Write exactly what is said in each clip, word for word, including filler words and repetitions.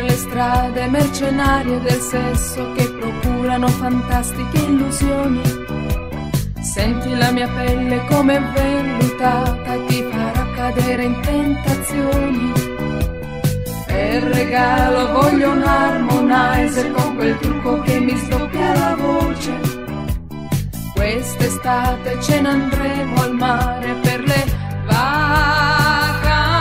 le strade mercenarie del sesso che procurano fantastiche illusioni. Senti la mia pelle come vellutata e ti farà cadere in tentazioni. Per regalo voglio un harmonizer con quel trucco che mi sdoppia la voce. Quest'estate ce ne andremo al mare per le vacanze.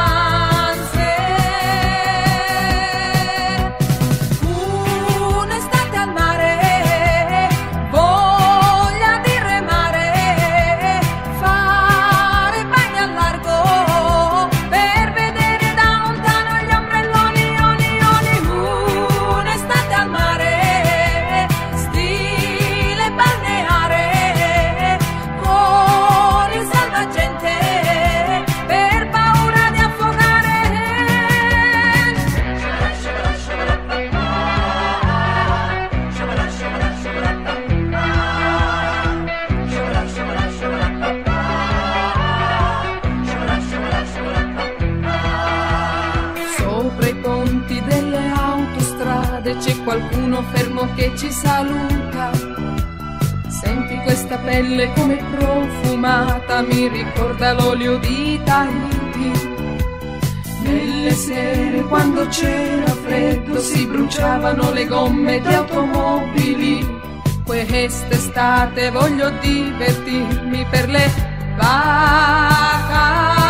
Un'estate al mare, voglia di remare, fare bagni al largo per vedere da lontano gli ombrelloni, oni, oni. Un'estate al mare, stile balneare, con il salvagente per paura di affogare. Sopra i ponti delle autostrade c'è qualcuno fermo che ci saluta. Senti questa pelle come profumata, mi ricorda l'olio di Tahiti. Nelle sere quando c'era freddo si bruciavano le gomme di automobili. Quest'estate voglio divertirmi per le vacanze.